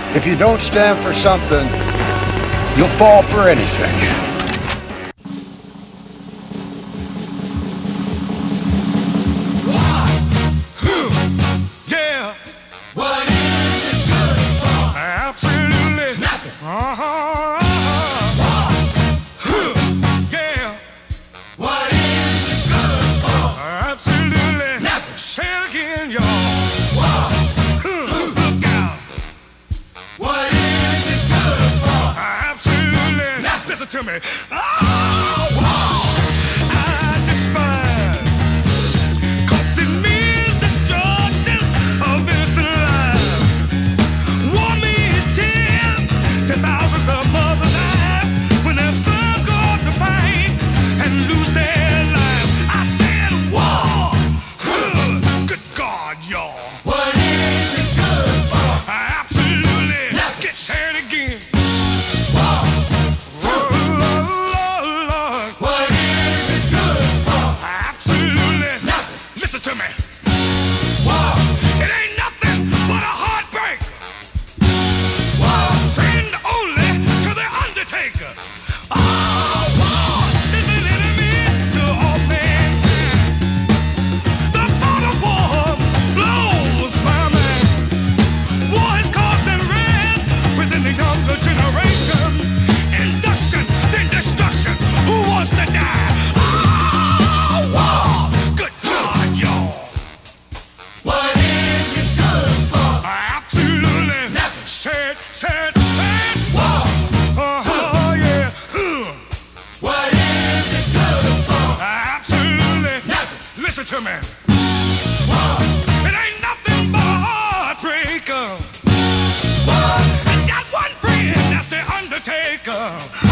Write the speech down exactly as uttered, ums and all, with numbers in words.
If you don't stand for something, you'll fall for anything. Yeah. What is it good for? Absolutely nothing. Uh-huh. Yeah. What is it good for? Absolutely nothing. Say it again, y'all. Look out. What is it good for? Absolutely nothing. Listen to me. Oh, wow. I despise. Cause it means destruction of innocent lives. War means tears to thousands of mothers die when their sons go off to fight and lose their lives. I said war. Good God, y'all. What is it good for? Absolutely nothing. Get said again. War. Oh, Lord, Lord. What is it good for? Absolutely nothing. Listen to me. War. It ain't nothing but a heartbreaker. War. Friend only to the undertaker. Oh, war is an enemy to all mankind. The thought of war blows my mind. War has caused unrest within the younger generation. Induction, then destruction. Who wants to die? Oh, war. Good God, y'all. What is it good for? Absolutely nothing. Said, said, said. War. Uh-huh, yeah. Huh. What is it good for? Absolutely nothing. Listen to me. War. It ain't nothing but a heartbreaker. War. I got one friend, that's the undertaker.